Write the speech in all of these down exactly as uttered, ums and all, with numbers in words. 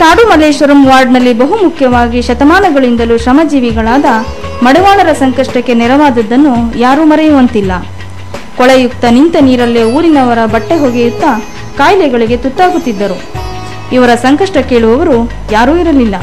ನಾಡು ಮಲ್ಲೇಶ್ವರಂ ವಾರ್ಡ್ನಲ್ಲಿ ಬಹುಮುಖ್ಯವಾಗಿ ಶತಮಾನಗಳಿಂದಲೂ ಶ್ರಮಜೀವಿಗಳಾದ ಮಡವಾಳರ ಸಂಕಷ್ಟಕ್ಕೆ ನೆರವಾದದ್ದನ್ನು ಯಾರೂ ಮರೆಯುವಂತಿಲ್ಲ. ಕೊಳೆಯುಕ್ತ ನಿಂತ ನೀರಲ್ಲೇ ಊರಿನವರ ಬಟ್ಟೆ ಹೊಗೆಯುತ್ತಾ ಕಾಯಿಲೆಗಳಿಗೆ ತುತ್ತಾಗುತ್ತಿದ್ದರು. ಇವರ ಸಂಕಷ್ಟ ಕೇಳುವವರು ಯಾರೂ ಇರಲಿಲ್ಲ.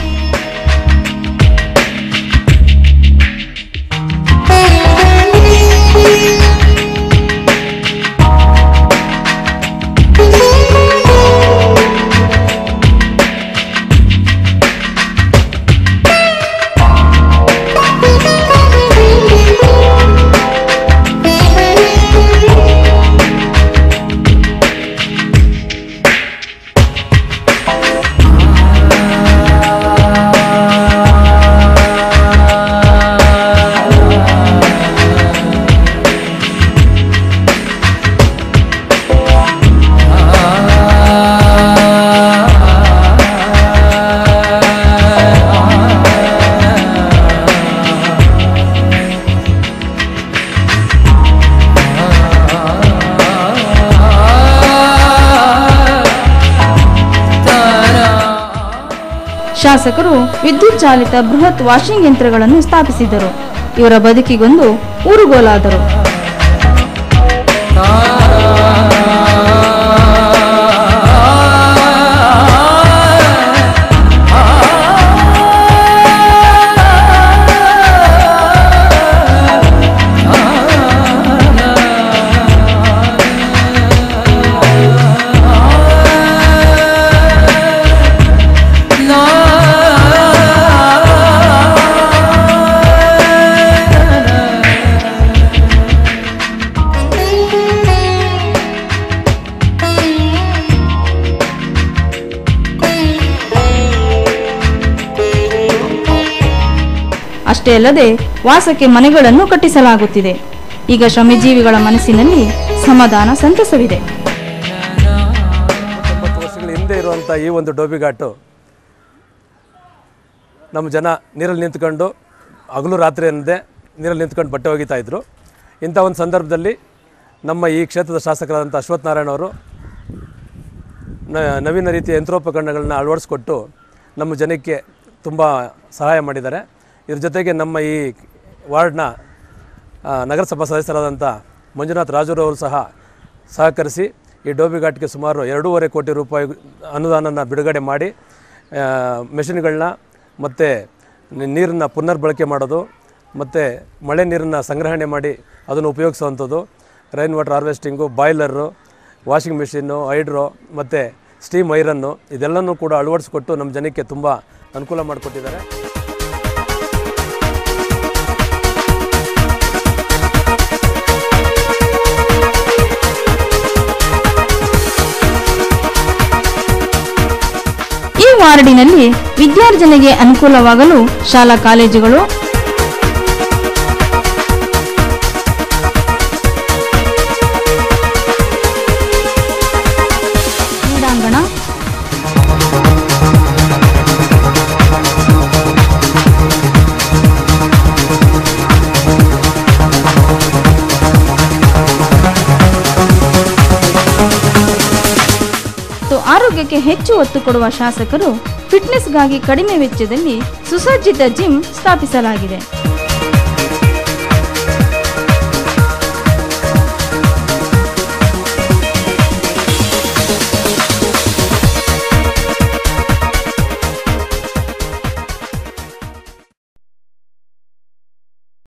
ಶಾಸಕರು ವಿದ್ಯುತ್ ಚಾಲಿತ ಬೃಹತ್ ವಾಷಿಂಗ್ ಯಂತ್ರಗಳನ್ನು ಸ್ಥಾಪಿಸಿದರು. ಇವರ ಬದುಕಿಗೊಂದು ಊರುಗೋಲಾದರು. ಅಷ್ಟೇ ಅಲ್ಲದೆ ವಾಸಕ್ಕೆ ಮನೆಗಳನ್ನು ಕಟ್ಟಿಸಲಾಗುತ್ತಿದೆ. ಈಗ ಶ್ರಮಜೀವಿಗಳ ಮನಸ್ಸಿನಲ್ಲಿ ಸಮಾಧಾನ ಸಂತಸವಿದೆ. ತೊಂಬತ್ತು ವರ್ಷಗಳ ಹಿಂದೆ ಇರುವಂಥ ಈ ಒಂದು ಡೋಬಿ ಘಾಟು ನಮ್ಮ ಜನ ನೀರಲ್ಲಿ ನಿಂತ್ಕೊಂಡು ಹಗಲು ರಾತ್ರಿ ಅನ್ನದೆ ನೀರಲ್ಲಿ ನಿಂತ್ಕೊಂಡು ಬಟ್ಟೆ ಒಗಿತಾ ಇದ್ರು. ಇಂಥ ಒಂದು ಸಂದರ್ಭದಲ್ಲಿ ನಮ್ಮ ಈ ಕ್ಷೇತ್ರದ ಶಾಸಕರಾದಂಥ ಅಶ್ವಥ್ ನಾರಾಯಣ ಅವರು ನವೀನ ರೀತಿಯ ಯಂತ್ರೋಪಕರಣಗಳನ್ನ ಅಳವಡಿಸ್ಕೊಟ್ಟು ನಮ್ಮ ಜನಕ್ಕೆ ತುಂಬ ಸಹಾಯ ಮಾಡಿದ್ದಾರೆ. ಇದ್ರ ಜೊತೆಗೆ ನಮ್ಮ ಈ ವಾರ್ಡ್ನ ನಗರಸಭಾ ಸದಸ್ಯರಾದಂಥ ಮಂಜುನಾಥ್ ರಾಜುರವರು ಸಹ ಸಹಕರಿಸಿ ಈ ಡೋಬಿ ಘಾಟ್ಗೆ ಸುಮಾರು ಎರಡೂವರೆ ಕೋಟಿ ರೂಪಾಯಿ ಅನುದಾನನ ಬಿಡುಗಡೆ ಮಾಡಿ ಮೆಷಿನ್ಗಳನ್ನ ಮತ್ತು ನೀರನ್ನು ಪುನರ್ಬಳಕೆ ಮಾಡೋದು ಮತ್ತು ಮಳೆ ನೀರನ್ನು ಸಂಗ್ರಹಣೆ ಮಾಡಿ ಅದನ್ನು ಉಪಯೋಗಿಸುವಂಥದ್ದು, rain water harvesting, boiler, washing machine, hydro ಮತ್ತು ಸ್ಟೀಮ್ ಐರನ್ನು ಇದೆಲ್ಲನೂ ಕೂಡ ಅಳವಡಿಸ್ಕೊಟ್ಟು ನಮ್ಮ ಜನಕ್ಕೆ ತುಂಬ ಅನುಕೂಲ ಮಾಡಿಕೊಟ್ಟಿದ್ದಾರೆ. ಈ ವಾರ್ಡಿನಲ್ಲಿ ವಿದ್ಯಾರ್ಜನೆಗೆ ಅನುಕೂಲವಾಗಲು ಶಾಲಾ ಕಾಲೇಜುಗಳು, ಕ್ರೀಡಾಂಗಣ, ಆರೋಗ್ಯಕ್ಕೆ ಹೆಚ್ಚು ಒತ್ತು ಕೊಡುವ ಶಾಸಕರು ಫಿಟ್ನೆಸ್ಗಾಗಿ ಕಡಿಮೆ ವೆಚ್ಚದಲ್ಲಿ ಸುಸಜ್ಜಿತ ಜಿಮ್ ಸ್ಥಾಪಿಸಲಾಗಿದೆ.